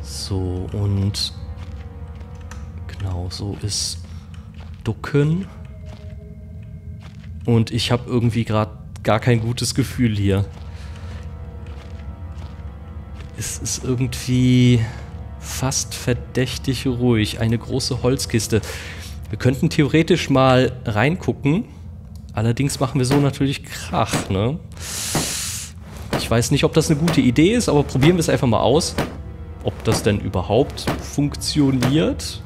So, und genau, so ist Ducken. Und ich habe irgendwie gerade gar kein gutes Gefühl hier. Es ist irgendwie fast verdächtig ruhig. Eine große Holzkiste. Wir könnten theoretisch mal reingucken. Allerdings machen wir so natürlich Krach, ne? Ich weiß nicht, ob das eine gute Idee ist, aber probieren wir es einfach mal aus. Ob das denn überhaupt funktioniert?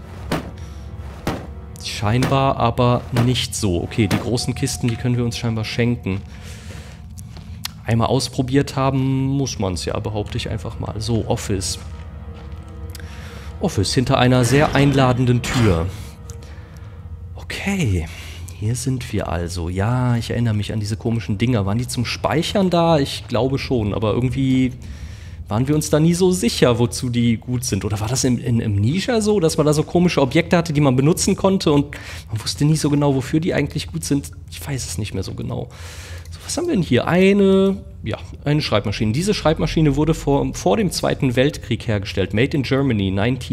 Scheinbar aber nicht so. Okay, die großen Kisten, die können wir uns scheinbar schenken. Einmal ausprobiert haben muss man es ja, behaupte ich einfach mal. So, Office. Office hinter einer sehr einladenden Tür. Okay, hier sind wir also. Ja, ich erinnere mich an diese komischen Dinger. Waren die zum Speichern da? Ich glaube schon, aber irgendwie waren wir uns da nie so sicher, wozu die gut sind. Oder war das im Nisha so, dass man da so komische Objekte hatte, die man benutzen konnte und man wusste nie so genau, wofür die eigentlich gut sind? Ich weiß es nicht mehr so genau. So, was haben wir denn hier? Eine Schreibmaschine. Diese Schreibmaschine wurde vor dem Zweiten Weltkrieg hergestellt. Made in Germany,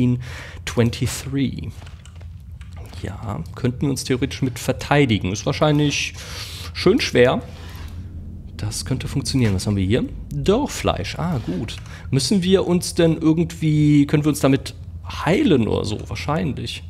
1923. Ja, könnten wir uns theoretisch mit verteidigen. Ist wahrscheinlich schön schwer. Das könnte funktionieren. Was haben wir hier? Dorffleisch. Ah, gut. Müssen wir uns denn irgendwie... Können wir uns damit heilen oder so? Wahrscheinlich.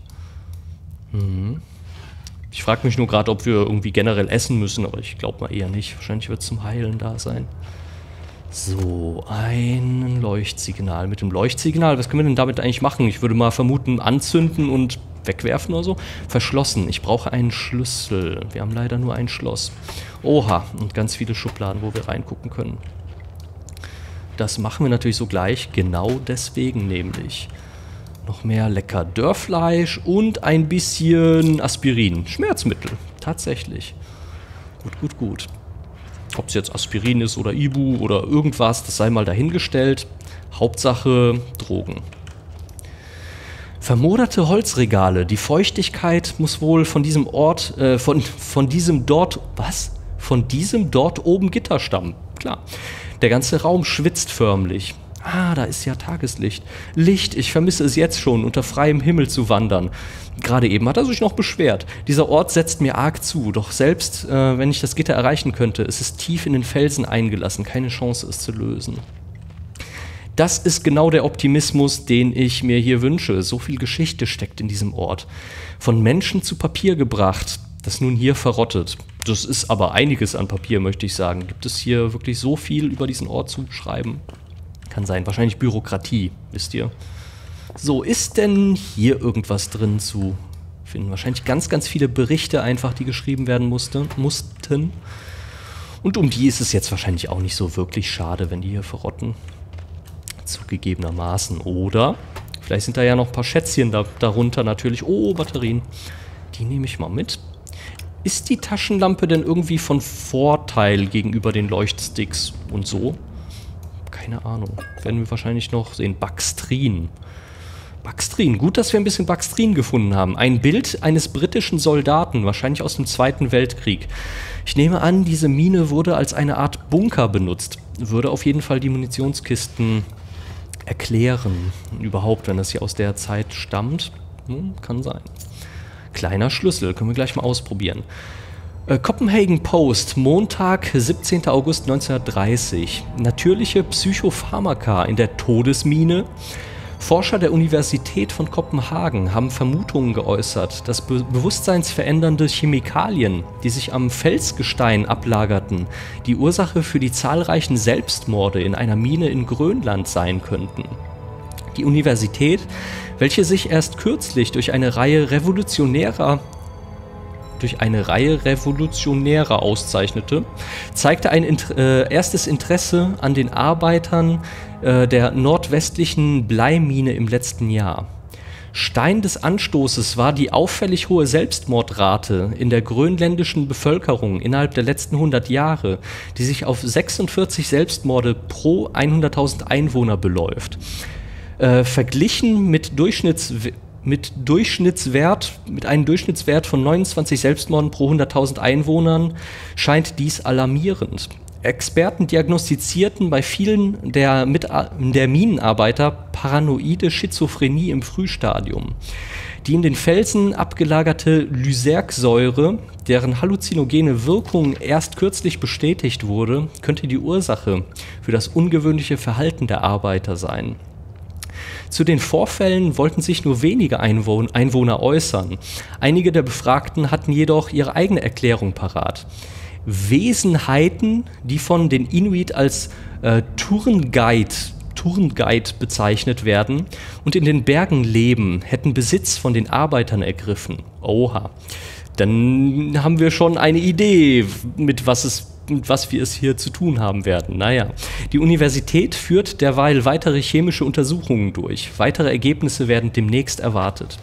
Ich frage mich nur gerade, ob wir irgendwie generell essen müssen, aber ich glaube mal eher nicht. Wahrscheinlich wird es zum Heilen da sein. So, ein Leuchtsignal. Mit dem Leuchtsignal, was können wir denn damit eigentlich machen? Ich würde mal vermuten, anzünden und wegwerfen oder so. Verschlossen. Ich brauche einen Schlüssel. Wir haben leider nur ein Schloss. Oha, und ganz viele Schubladen, wo wir reingucken können. Das machen wir natürlich so gleich. Genau deswegen nämlich. Noch mehr lecker Dörrfleisch und ein bisschen Aspirin. Schmerzmittel. Tatsächlich. Gut, gut, gut. Ob es jetzt Aspirin ist oder Ibu oder irgendwas, das sei mal dahingestellt. Hauptsache Drogen. Vermoderte Holzregale. Die Feuchtigkeit muss wohl von diesem Ort, von diesem dort oben Gitter stammen. Klar. Der ganze Raum schwitzt förmlich. Ah, da ist ja Tageslicht. Licht, ich vermisse es jetzt schon, unter freiem Himmel zu wandern. Gerade eben hat er sich noch beschwert. Dieser Ort setzt mir arg zu, doch selbst wenn ich das Gitter erreichen könnte, es ist tief in den Felsen eingelassen, keine Chance es zu lösen. Das ist genau der Optimismus, den ich mir hier wünsche. So viel Geschichte steckt in diesem Ort. Von Menschen zu Papier gebracht, das nun hier verrottet. Das ist aber einiges an Papier, möchte ich sagen. Gibt es hier wirklich so viel über diesen Ort zu schreiben? Kann sein, wahrscheinlich Bürokratie, wisst ihr. So, ist denn hier irgendwas drin zu finden? Wahrscheinlich ganz, ganz viele Berichte einfach, die geschrieben werden mussten. Und um die ist es jetzt wahrscheinlich auch nicht so wirklich schade, wenn die hier verrotten. Zugegebenermaßen. Oder vielleicht sind da ja noch ein paar Schätzchen darunter natürlich. Oh, Batterien. Die nehme ich mal mit. Ist die Taschenlampe denn irgendwie von Vorteil gegenüber den Leuchtsticks und so? Keine Ahnung. Werden wir wahrscheinlich noch sehen. Baxtrin. Baxtrin. Gut, dass wir ein bisschen Baxtrin gefunden haben. Ein Bild eines britischen Soldaten, wahrscheinlich aus dem Zweiten Weltkrieg. Ich nehme an, diese Mine wurde als eine Art Bunker benutzt. Würde auf jeden Fall die Munitionskisten erklären. Überhaupt, wenn das hier aus der Zeit stammt. Kann sein. Kleiner Schlüssel. Können wir gleich mal ausprobieren. Copenhagen Post, Montag, 17. August 1930. Natürliche Psychopharmaka in der Todesmine. Forscher der Universität von Kopenhagen haben Vermutungen geäußert, dass bewusstseinsverändernde Chemikalien, die sich am Felsgestein ablagerten, die Ursache für die zahlreichen Selbstmorde in einer Mine in Grönland sein könnten. Die Universität, welche sich erst kürzlich durch eine Reihe revolutionärer auszeichnete, zeigte ein erstes Interesse an den Arbeitern der nordwestlichen Bleimine im letzten Jahr. Stein des Anstoßes war die auffällig hohe Selbstmordrate in der grönländischen Bevölkerung innerhalb der letzten 100 Jahre, die sich auf 46 Selbstmorde pro 100.000 Einwohner beläuft. Verglichen mit einem Durchschnittswert von 29 Selbstmorden pro 100.000 Einwohnern scheint dies alarmierend. Experten diagnostizierten bei vielen der Minenarbeiter paranoide Schizophrenie im Frühstadium. Die in den Felsen abgelagerte Lysergsäure, deren halluzinogene Wirkung erst kürzlich bestätigt wurde, könnte die Ursache für das ungewöhnliche Verhalten der Arbeiter sein. Zu den Vorfällen wollten sich nur wenige Einwohner äußern. Einige der Befragten hatten jedoch ihre eigene Erklärung parat. Wesenheiten, die von den Inuit als Turnguide bezeichnet werden und in den Bergen leben, hätten Besitz von den Arbeitern ergriffen. Oha. Dann haben wir schon eine Idee, mit was wir es hier zu tun haben werden. Naja, die Universität führt derweil weitere chemische Untersuchungen durch. Weitere Ergebnisse werden demnächst erwartet.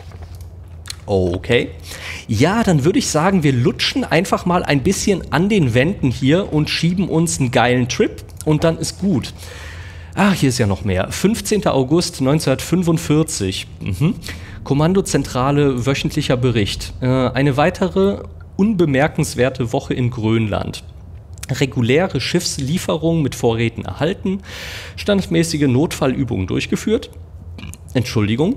Okay. Ja, dann würde ich sagen, wir lutschen einfach mal ein bisschen an den Wänden hier und schieben uns einen geilen Trip und dann ist gut. Ach, hier ist ja noch mehr. 15. August 1945. Kommandozentrale, wöchentlicher Bericht. Eine weitere unbemerkenswerte Woche in Grönland. Reguläre Schiffslieferungen mit Vorräten erhalten. Standardmäßige Notfallübungen durchgeführt. Entschuldigung.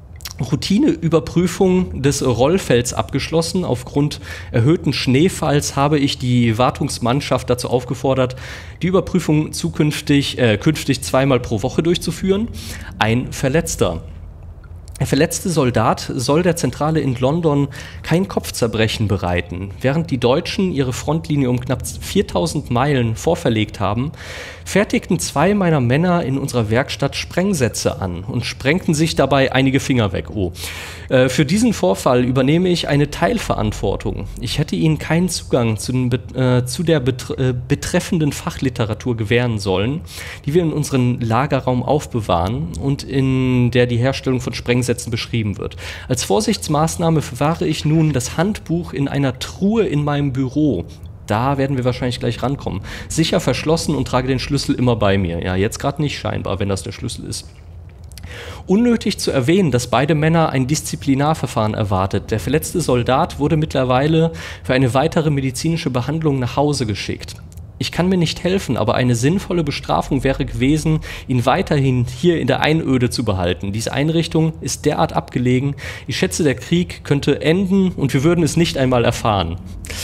Routineüberprüfung des Rollfelds abgeschlossen. Aufgrund erhöhten Schneefalls habe ich die Wartungsmannschaft dazu aufgefordert, die Überprüfung künftig zweimal pro Woche durchzuführen. Ein Verletzter. Der verletzte Soldat soll der Zentrale in London kein Kopfzerbrechen bereiten. Während die Deutschen ihre Frontlinie um knapp 4000 Meilen vorverlegt haben, fertigten 2 meiner Männer in unserer Werkstatt Sprengsätze an und sprengten sich dabei einige Finger weg. Oh. Für diesen Vorfall übernehme ich eine Teilverantwortung. Ich hätte ihnen keinen Zugang zu der betreffenden Fachliteratur gewähren sollen, die wir in unserem Lagerraum aufbewahren und in der die Herstellung von Sprengsätzen beschrieben wird. Als Vorsichtsmaßnahme verwahre ich nun das Handbuch in einer Truhe in meinem Büro. Da werden wir wahrscheinlich gleich rankommen. Sicher verschlossen und trage den Schlüssel immer bei mir. Ja, jetzt gerade nicht scheinbar, wenn das der Schlüssel ist. Unnötig zu erwähnen, dass beide Männer ein Disziplinarverfahren erwartet. Der verletzte Soldat wurde mittlerweile für eine weitere medizinische Behandlung nach Hause geschickt. Ich kann mir nicht helfen, aber eine sinnvolle Bestrafung wäre gewesen, ihn weiterhin hier in der Einöde zu behalten. Diese Einrichtung ist derart abgelegen. Ich schätze, der Krieg könnte enden und wir würden es nicht einmal erfahren.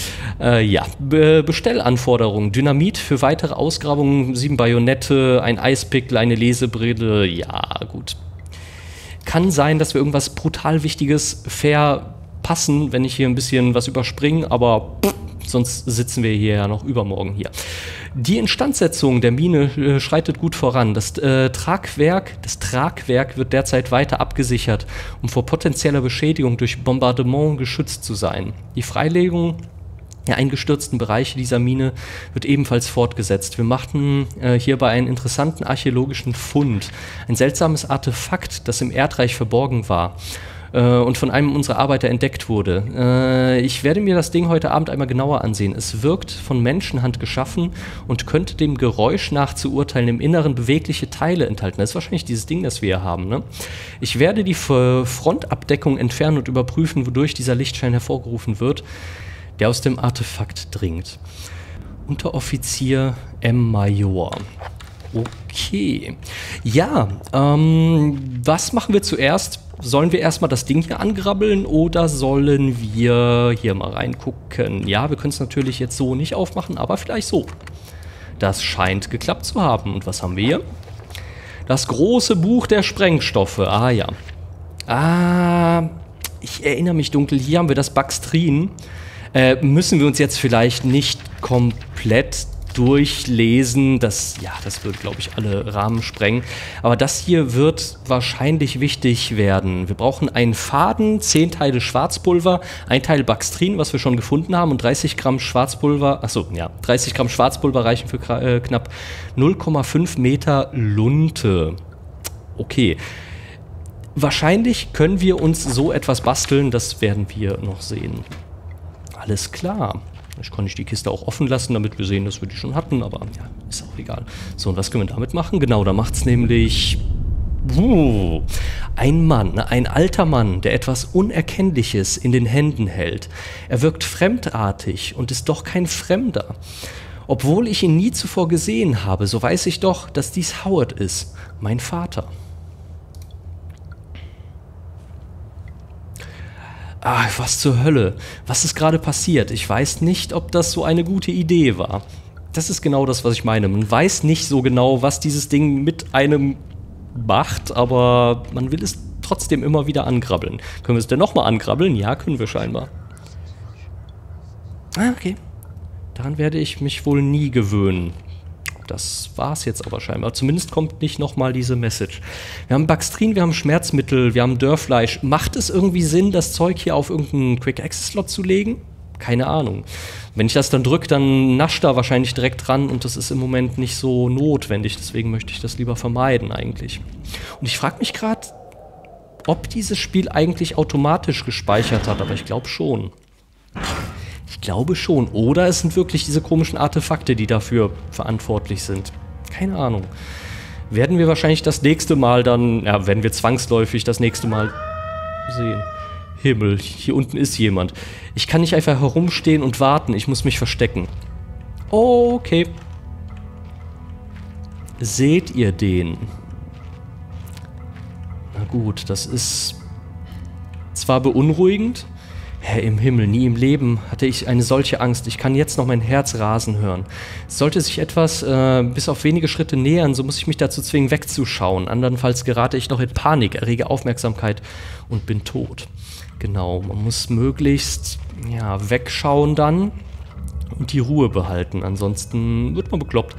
Bestellanforderungen. Dynamit für weitere Ausgrabungen, 7 Bajonette, ein Eispickel, eine Lesebrille. Ja, gut. Kann sein, dass wir irgendwas brutal Wichtiges verpassen, wenn ich hier ein bisschen was überspringe, aber sonst sitzen wir hier ja noch übermorgen hier. Die Instandsetzung der Mine schreitet gut voran. Das Tragwerk wird derzeit weiter abgesichert, um vor potenzieller Beschädigung durch Bombardement geschützt zu sein. Die Freilegung der eingestürzten Bereiche dieser Mine wird ebenfalls fortgesetzt. Wir machten hierbei einen interessanten archäologischen Fund. Ein seltsames Artefakt, das im Erdreich verborgen war und von einem unserer Arbeiter entdeckt wurde. Ich werde mir das Ding heute Abend einmal genauer ansehen. Es wirkt von Menschenhand geschaffen und könnte dem Geräusch nach zu urteilen im Inneren bewegliche Teile enthalten. Das ist wahrscheinlich dieses Ding, das wir hier haben, ne? Ich werde die Frontabdeckung entfernen und überprüfen, wodurch dieser Lichtschein hervorgerufen wird, der aus dem Artefakt dringt. Unteroffizier M. Major. Okay. Ja, was machen wir zuerst? Sollen wir erstmal das Ding hier angrabbeln oder sollen wir hier mal reingucken? Ja, wir können es natürlich jetzt so nicht aufmachen, aber vielleicht so. Das scheint geklappt zu haben. Und was haben wir hier? Das große Buch der Sprengstoffe. Ah ja. Ich erinnere mich dunkel. Hier haben wir das Baxtrin. Müssen wir uns jetzt vielleicht nicht komplett durchlesen. Das wird, glaube ich, alle Rahmen sprengen. Aber das hier wird wahrscheinlich wichtig werden. Wir brauchen einen Faden, 10 Teile Schwarzpulver, 1 Teil Baxtrin, was wir schon gefunden haben, und 30 Gramm Schwarzpulver. Achso, ja, 30 Gramm Schwarzpulver reichen für knapp 0,5 Meter Lunte. Okay. Wahrscheinlich können wir uns so etwas basteln, das werden wir noch sehen. Alles klar. Ich kann die Kiste auch offen lassen, damit wir sehen, dass wir die schon hatten, aber ja, ist auch egal. So, und was können wir damit machen? Genau, da macht es nämlich ein Mann, ein alter Mann, der etwas Unerkennliches in den Händen hält. Er wirkt fremdartig und ist doch kein Fremder. Obwohl ich ihn nie zuvor gesehen habe, so weiß ich doch, dass dies Howard ist, mein Vater. Ah, was zur Hölle? Was ist gerade passiert? Ich weiß nicht, ob das so eine gute Idee war. Das ist genau das, was ich meine. Man weiß nicht so genau, was dieses Ding mit einem macht, aber man will es trotzdem immer wieder angrabbeln. Können wir es denn nochmal angrabbeln? Ja, können wir scheinbar. Ah, okay. Daran werde ich mich wohl nie gewöhnen. Das war's jetzt aber scheinbar. Zumindest kommt nicht nochmal diese Message. Wir haben Baxtrin, wir haben Schmerzmittel, wir haben Dörrfleisch. Macht es irgendwie Sinn, das Zeug hier auf irgendeinen Quick-Access-Slot zu legen? Keine Ahnung. Wenn ich das dann drücke, dann nascht da wahrscheinlich direkt dran und das ist im Moment nicht so notwendig. Deswegen möchte ich das lieber vermeiden eigentlich. Und ich frage mich gerade, ob dieses Spiel eigentlich automatisch gespeichert hat, aber ich glaube schon. Ich glaube schon. Oder es sind wirklich diese komischen Artefakte, die dafür verantwortlich sind. Keine Ahnung. Werden wir wahrscheinlich das nächste Mal dann, ja, werden wir zwangsläufig das nächste Mal sehen. Himmel, hier unten ist jemand. Ich kann nicht einfach herumstehen und warten. Ich muss mich verstecken. Okay. Seht ihr den? Na gut, das ist zwar beunruhigend. Herr im Himmel, nie im Leben hatte ich eine solche Angst. Ich kann jetzt noch mein Herz rasen hören. Sollte sich etwas bis auf wenige Schritte nähern, so muss ich mich dazu zwingen, wegzuschauen. Andernfalls gerate ich noch in Panik, errege Aufmerksamkeit und bin tot. Genau, man muss möglichst ja, wegschauen dann und die Ruhe behalten. Ansonsten wird man bekloppt.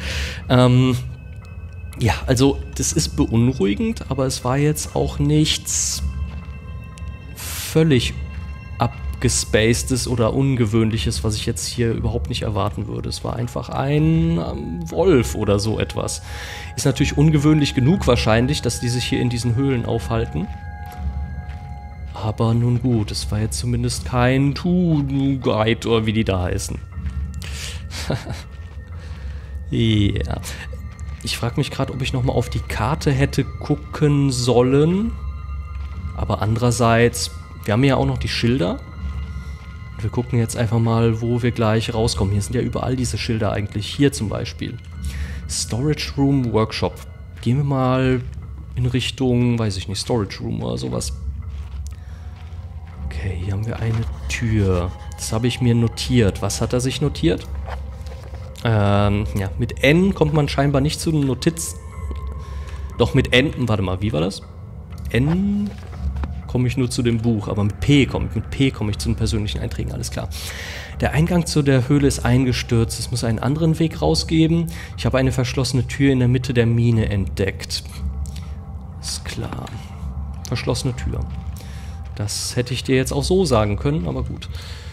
Ja, also das ist beunruhigend, aber es war jetzt auch nichts völlig abgespacedes oder Ungewöhnliches, was ich jetzt hier überhaupt nicht erwarten würde. Es war einfach ein Wolf oder so etwas. Ist natürlich ungewöhnlich genug wahrscheinlich, dass die sich hier in diesen Höhlen aufhalten. Aber nun gut, es war jetzt zumindest kein Guide oder wie die da heißen. Ja. Ich frage mich gerade, ob ich nochmal auf die Karte hätte gucken sollen. Aber andererseits, wir haben ja auch noch die Schilder. Und wir gucken jetzt einfach mal, wo wir gleich rauskommen. Hier sind ja überall diese Schilder eigentlich. Hier zum Beispiel. Storage Room Workshop. Gehen wir mal in Richtung, weiß ich nicht, Storage Room oder sowas. Okay, hier haben wir eine Tür. Das habe ich mir notiert. Was hat er sich notiert? Ja, mit N kommt man scheinbar nicht zu den Notizen. Doch mit N, warte mal, wie war das? N komme ich nur zu dem Buch, aber mit P komme ich zu den persönlichen Einträgen, alles klar. Der Eingang zu der Höhle ist eingestürzt. Es muss einen anderen Weg rausgeben. Ich habe eine verschlossene Tür in der Mitte der Mine entdeckt. Ist klar. Verschlossene Tür. Das hätte ich dir jetzt auch so sagen können, aber gut.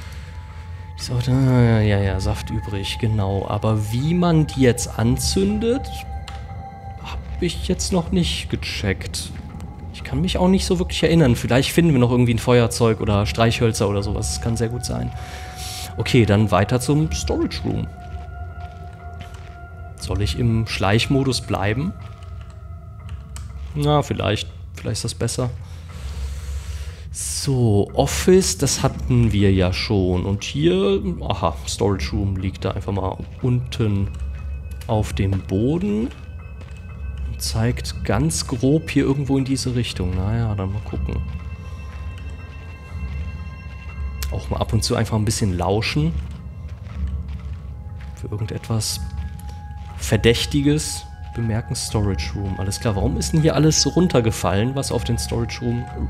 Ja, Saft übrig, genau. Aber wie man die jetzt anzündet, habe ich jetzt noch nicht gecheckt. Ich kann mich auch nicht so wirklich erinnern. Vielleicht finden wir noch irgendwie ein Feuerzeug oder Streichhölzer oder sowas. Das kann sehr gut sein. Okay, dann weiter zum Storage Room. Soll ich im Schleichmodus bleiben? Na, vielleicht. Vielleicht ist das besser. So, Office, das hatten wir ja schon. Und hier, aha, Storage Room liegt da einfach mal unten auf dem Boden. Und zeigt ganz grob hier irgendwo in diese Richtung. Naja, dann mal gucken. Auch mal ab und zu einfach ein bisschen lauschen. Für irgendetwas Verdächtiges bemerken. Storage Room. Alles klar, warum ist denn hier alles runtergefallen, was auf den Storage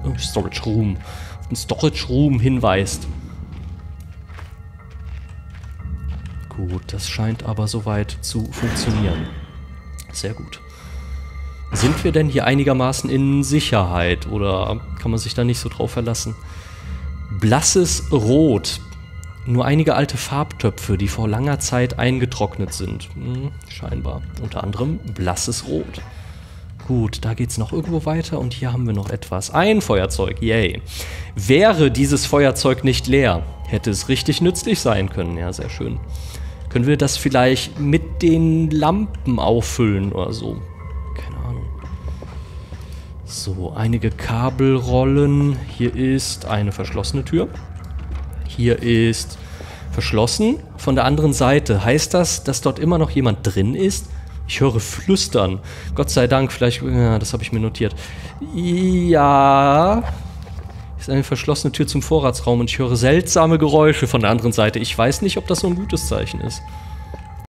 Room hinweist? Gut, das scheint aber soweit zu funktionieren. Sehr gut. Sind wir denn hier einigermaßen in Sicherheit oder kann man sich da nicht so drauf verlassen? Blasses Rot. Nur einige alte Farbtöpfe, die vor langer Zeit eingetrocknet sind. Scheinbar. Unter anderem blasses Rot. Gut, da geht's noch irgendwo weiter und hier haben wir noch etwas. Ein Feuerzeug, yay. Wäre dieses Feuerzeug nicht leer, hätte es richtig nützlich sein können. Ja, sehr schön. Können wir das vielleicht mit den Lampen auffüllen oder so? Keine Ahnung. So, einige Kabelrollen. Hier ist eine verschlossene Tür. Hier ist Verschlossen von der anderen Seite. Heißt das, dass dort immer noch jemand drin ist? Ich höre Flüstern. Gott sei Dank, vielleicht... Ja, das habe ich mir notiert. Ja... Ist eine verschlossene Tür zum Vorratsraum und ich höre seltsame Geräusche von der anderen Seite. Ich weiß nicht, ob das so ein gutes Zeichen ist.